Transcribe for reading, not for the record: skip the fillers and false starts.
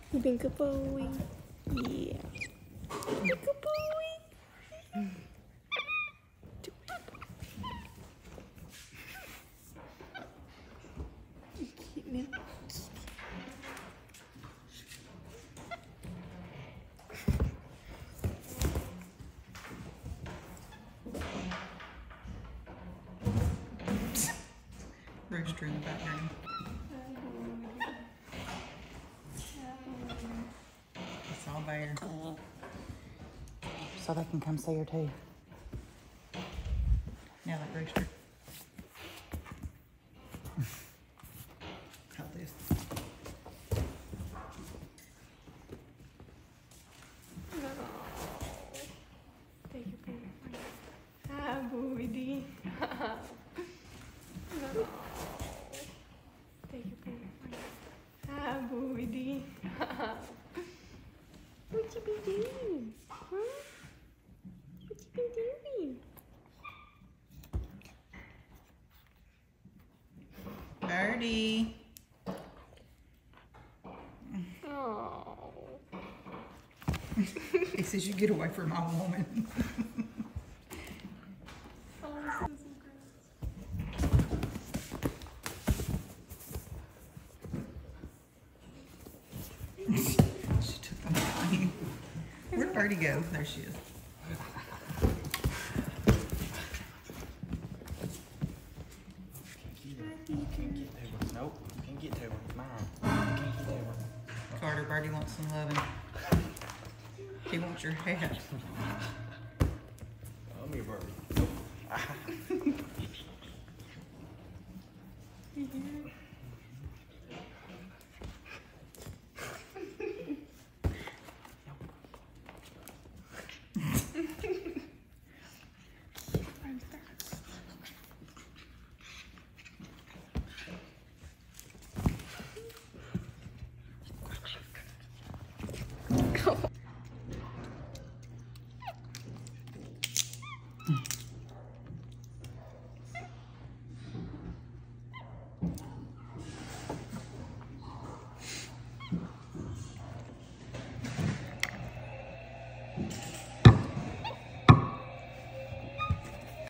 You been good boy? Yeah. You been good boy? Do it. You cute now. Rooster in the background. It's all there. So they can come see her too. Yeah, like Rooster. How this? Take your boy. Hi, Booty. Take your boy. Hi, Booty. What you been doing? Huh? What you been doing? Birdie. Oh. He says you get away from my woman. She took the plane. Where'd Birdie go? There she is. Nope, you can't get to her. It's mine. You can't get to her. Carter, Birdie wants some loving. He wants your hat. Come here, Birdie. Nope.